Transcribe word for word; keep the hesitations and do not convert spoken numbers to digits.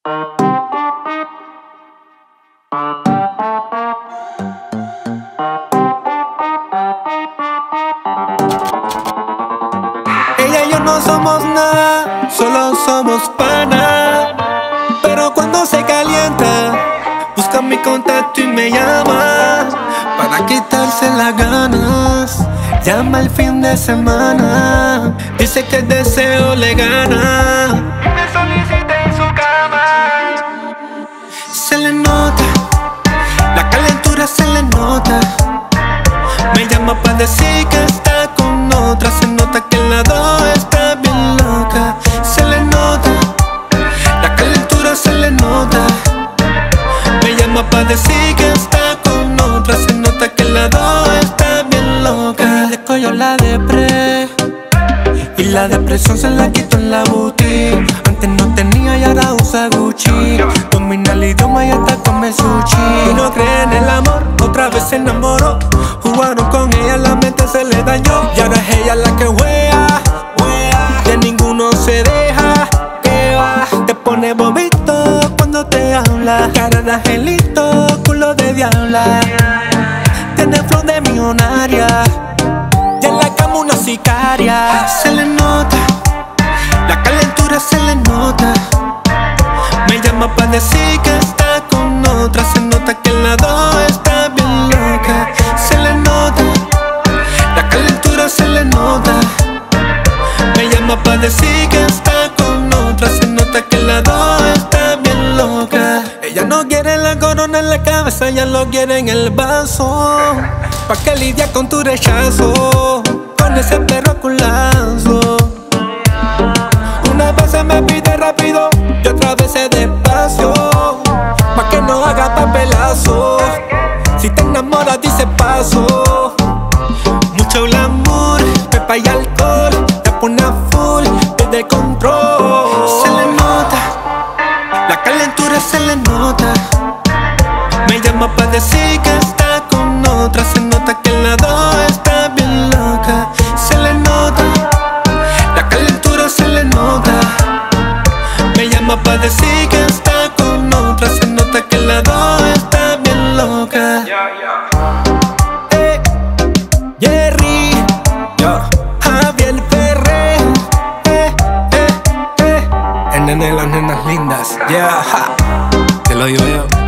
Ella y yo no somos nada, solo somos pana. Pero cuando se calienta, busca mi contacto y me llama para quitarse las ganas. Llama el fin de semana, dice que el deseo le gana y me solicita en su cama. Se le nota, la calentura se le nota. Me llama para decir que está con otra. Se nota que la dos está bien loca. Se le nota, la calentura se le nota. Me llama para decir que está con otra. Se nota que la dos está bien loca. Y le cogió la depre, y la depresión se la quitó en la boutique. Antes no tenía y ahora usa Gucci. Domina el idioma y hasta come sushi. Y no cree en el amor, otra vez se enamoró. Jugaron con ella, la mente se le dañó. Y ahora es ella la que juega, juega. De ninguno se deja, que va. Te pone bobito cuando te habla. Cara de angelito, culo de diabla. Tiene flow de millonaria, y en la cama una sicaria. Se le nota, la calentura se le nota. Me llama para decir que está con otra. Se nota que la dos está bien loca. Se le nota, la calentura se le nota. Me llama para decir que está con otra. Se nota que la dos está bien loca. Ella no quiere la corona en la cabeza, ella lo quiere en el vaso. Pa' que lidia con tu rechazo, con ese perro culazo. Una vez me pide rápido y otra vez despacio, pa' que no haga papelazo. Si te enamoras dice paso. Mucho glamour, pepa y alcohol, te pone a full, pide control. Se le nota, la calentura se le nota. Me llama pa' decir que está con otra. Se nota que la dos está bien loca. Se le nota, la calentura se le nota. Me llama pa' decir que está con otra. Se nota que la dos está bien loca. Eh, Jerry, yo, Javier Ferrer, eh, eh, eh. El nene de las nenas lindas, yeah, ja. Te lo digo yo.